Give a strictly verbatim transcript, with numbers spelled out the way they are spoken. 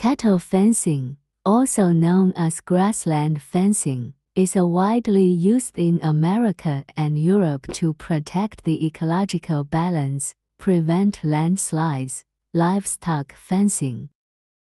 Cattle fencing, also known as grassland fencing, is widely used in America and Europe to protect the ecological balance, prevent landslides. Livestock fencing,